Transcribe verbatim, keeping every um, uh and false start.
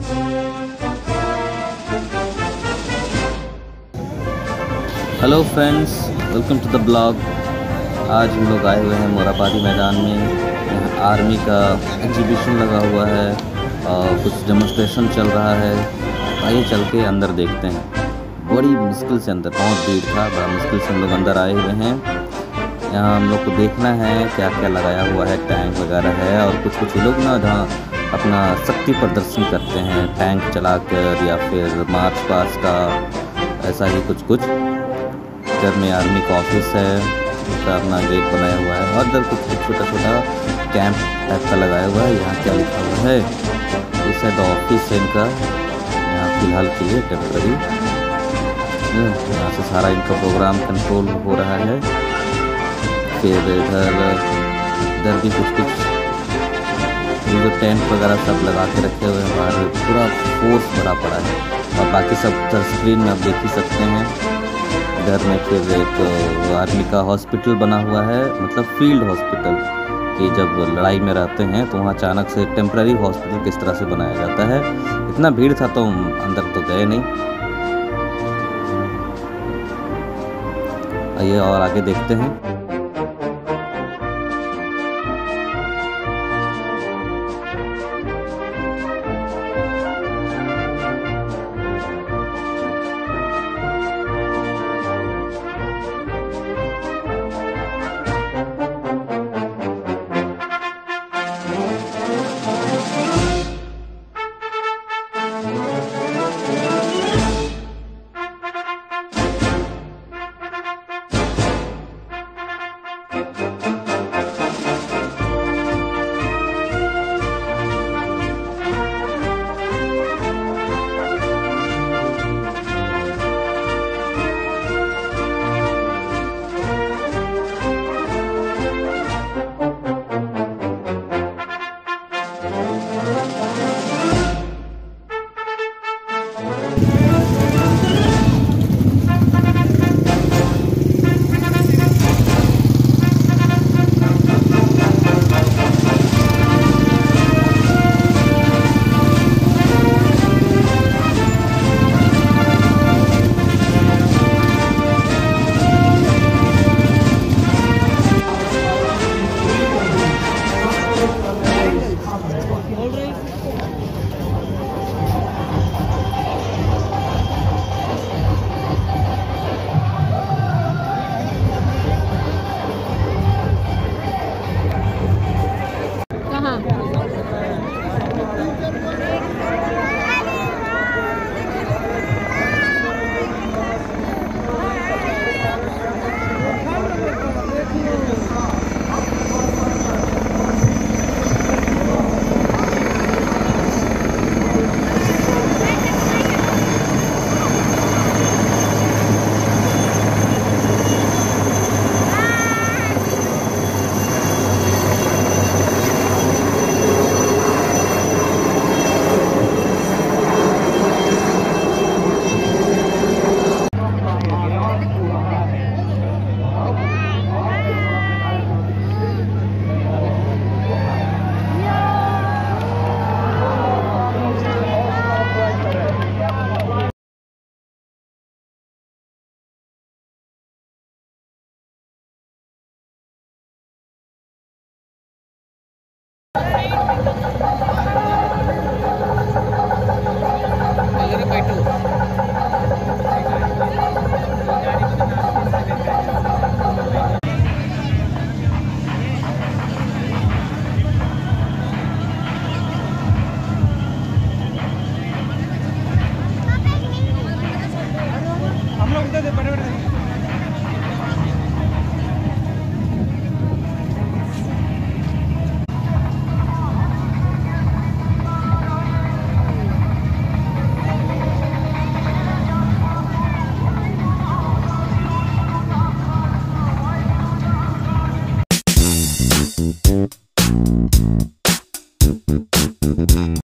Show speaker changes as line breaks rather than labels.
Hello friends, welcome to the blog. आज हम लोग आए हुए हैं मोराबादी मैदान में। यहाँ आर्मी का एग्जीबिशन लगा हुआ है और कुछ डेमोन्स्ट्रेशन चल रहा है। आइए चल के अंदर देखते हैं। बड़ी मुश्किल से अंदर, बहुत भीड़ था, बड़ा मुश्किल से हम लोग अंदर आए हुए हैं। यहाँ हम लोग को देखना है क्या क्या लगाया हुआ है, टैंक वगैरह है और कुछ कुछ लोग ना जहाँ अपना शक्ति प्रदर्शन करते हैं टैंक चलाकर या फिर मार्च पास्ट का, ऐसा ही कुछ कुछ। इधर में आर्मी का ऑफिस है, उसका अपना गेट बनाया हुआ है और इधर कुछ छोटा छोटा कैंप टाइप का लगाया हुआ है। यहाँ क्या लिखा हुआ है, इस है द ऑफिस है इनका, यहाँ फिलहाल के लिए टेम्पररी। यहाँ से सारा इनका प्रोग्राम कंट्रोल हो रहा है। फिर इधर इधर भी कुछ कुछ जो टेंट वगैरह सब लगा के रखे हुए हैं बाहर, पूरा फोर्स भरा पड़ा है और बाकी सब स्क्रीन में आप देख ही सकते हैं। इधर में फिर एक आर्मी का हॉस्पिटल बना हुआ है, मतलब फील्ड हॉस्पिटल, कि जब लड़ाई में रहते हैं तो वहाँ अचानक से टेम्पररी हॉस्पिटल किस तरह से बनाया जाता है। इतना भीड़ था तो अंदर तो गए नहीं। आइए और आगे देखते हैं।